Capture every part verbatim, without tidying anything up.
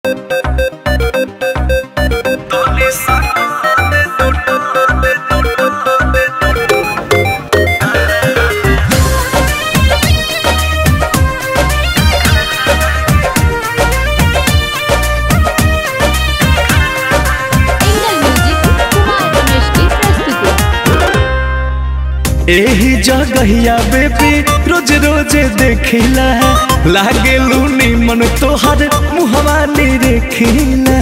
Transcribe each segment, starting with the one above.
एही जगहिया बेबी रोज रोज देखिला लागे लूनी मन तोहर मुहवा नी देखिला।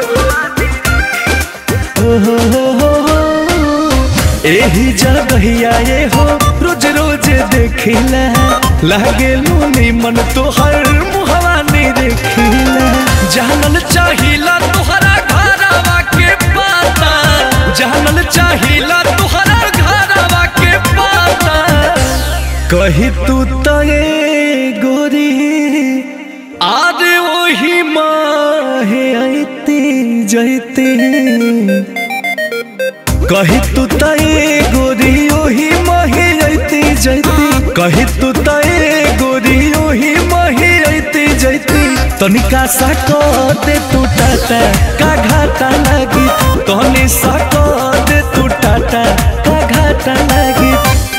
ओहो हो हो एही जगहिया ये हो रोज रोज देखिला लागे लूनी मन तोहर मुहवा नी देखिला। जानल चाहिला तोहरा घरवा के पता, जानल चाहिला तोहरा घरवा के पता। कही तू तो ये गोरी आज वही माहे आईती जैती। कही तू तो ये गोरी वही माहे आईती जैती। कही तू तो ये गोरी वही माहे आईती जैती। तनिका सा दे तू टाटा का घाटा लगी। तनी सा दे तू टाटा का घाटा लगी।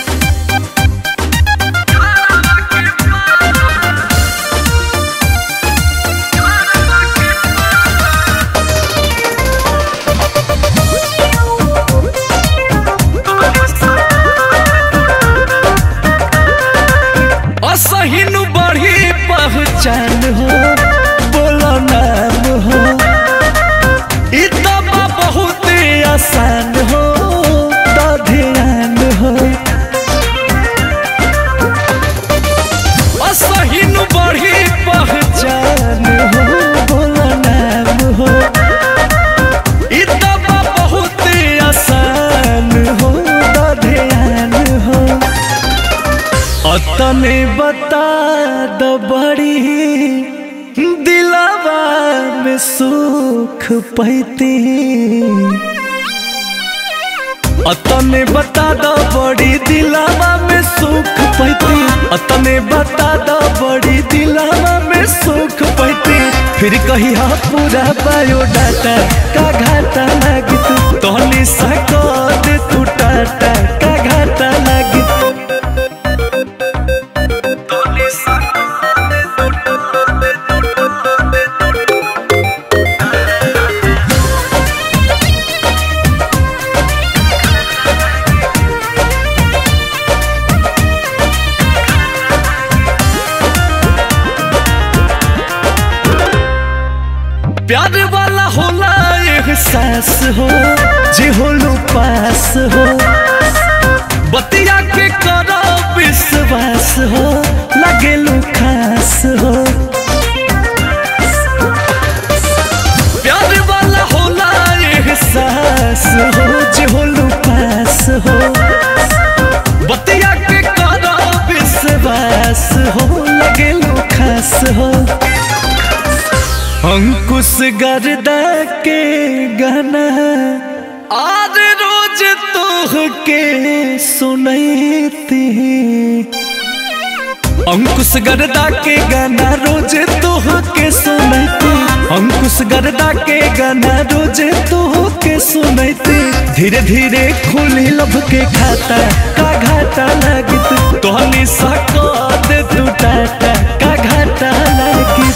असहिनु बढ़ी पहचान हो बोलो नाम हो इतना बहुत आसान हो तो ध्यान हो। असहिनु बढ़ी पहचान हो बोलो नाम हो इतना बहुत आसान हो तो ध्यान हो। तने बता दो बड़ी दिलावा में सुख पैती। तने बता दो बड़ी दिलावा में सुख पैती। तने बता दो बड़ी दिलावा में सुख पैती। फिर कही हा पूरा बायोडाटा का घाटा लगी। तोहनी सा दे तू टाटा का घाटा लगी। प्यार वाला होला एहसास हो जे होलू पास हो। बतिया के करो विश्वास हो लगेलू खास हो। प्यार वाला होला एहसास हो जे होलू पास हो। बतिया के करो विश्वास हो लगेलू खास हो। अंकुश गर्दा के गाना आज रोज तोह के सुनैती। अंकुश गर्दा के गाना रोज तोह के सुनैती। अंकुश गर्दा के गाना रोज तोह के सुनैती। धीरे धीरे खुली लब के खाता का घाटा लगी। तोहनी सा दे तू टाटा का घाटा लगी।